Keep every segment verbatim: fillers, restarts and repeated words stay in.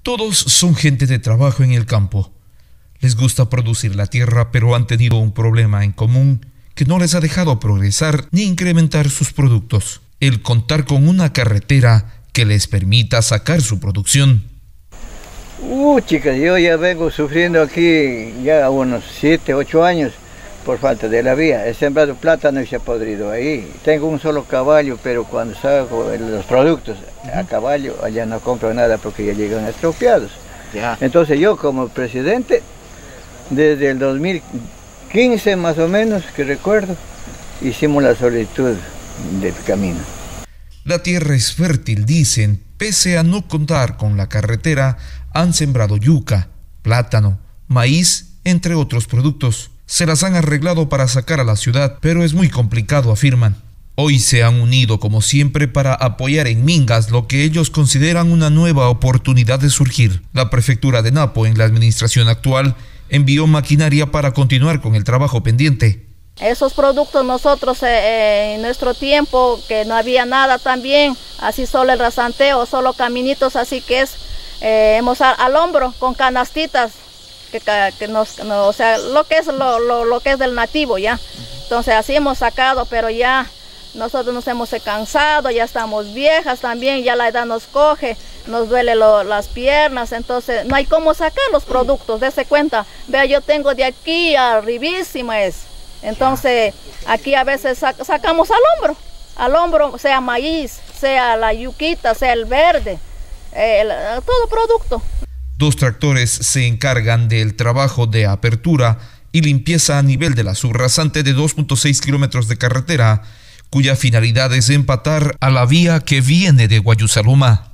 Todos son gente de trabajo en el campo. Les gusta producir la tierra, pero han tenido un problema en común que no les ha dejado progresar ni incrementar sus productos: el contar con una carretera que les permita sacar su producción. Uh, chicas, yo ya vengo sufriendo aquí ya unos siete, ocho años por falta de la vía. He sembrado plátano y se ha podrido ahí. Tengo un solo caballo, pero cuando saco los productos a caballo, allá no compro nada porque ya llegan estropeados. Ya. Entonces yo como presidente, desde el dos mil quince más o menos, que recuerdo, hicimos la solicitud del camino. La tierra es fértil, dicen. Pese a no contar con la carretera, han sembrado yuca, plátano, maíz, entre otros productos. Se las han arreglado para sacar a la ciudad, pero es muy complicado, afirman. Hoy se han unido, como siempre, para apoyar en Mingas lo que ellos consideran una nueva oportunidad de surgir. La prefectura de Napo, en la administración actual, envió maquinaria para continuar con el trabajo pendiente. Esos productos nosotros eh, en nuestro tiempo, que no había nada también, así solo el rasanteo, solo caminitos, así que es, eh, hemos a, al hombro con canastitas, que, que nos, no, o sea, lo que es lo, lo, lo que es del nativo ya. Entonces así hemos sacado, pero ya nosotros nos hemos cansado, ya estamos viejas también, ya la edad nos coge, nos duele lo, las piernas, entonces no hay cómo sacar los productos, dése cuenta. Vea, yo tengo de aquí arribísima es. Entonces aquí a veces sac sacamos al hombro, al hombro, sea maíz, sea la yuquita, sea el verde, eh, el, todo producto. Dos tractores se encargan del trabajo de apertura y limpieza a nivel de la subrasante de dos punto seis kilómetros de carretera, cuya finalidad es empatar a la vía que viene de Guayusaloma.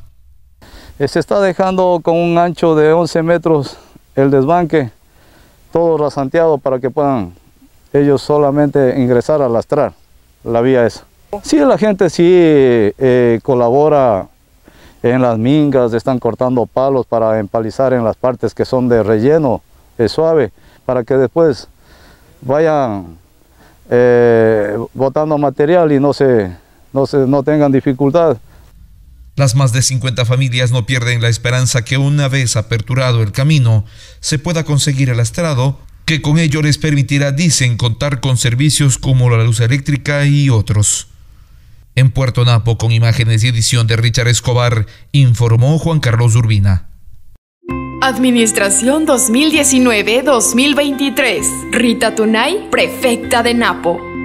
Se está dejando con un ancho de once metros el desbanque, todo rasanteado para que puedan ellos solamente ingresar a lastrar la vía esa. Sí, la gente sí eh, colabora en las mingas, están cortando palos para empalizar en las partes que son de relleno eh, suave, para que después vayan eh, botando material y no, se, no, se, no tengan dificultad. Las más de cincuenta familias no pierden la esperanza que una vez aperturado el camino se pueda conseguir el lastrado, que con ello les permitirá, dicen, contar con servicios como la luz eléctrica y otros. En Puerto Napo, con imágenes y edición de Richard Escobar, informó Juan Carlos Urbina. Administración dos mil diecinueve dos mil veintitrés. Rita Tunay, prefecta de Napo.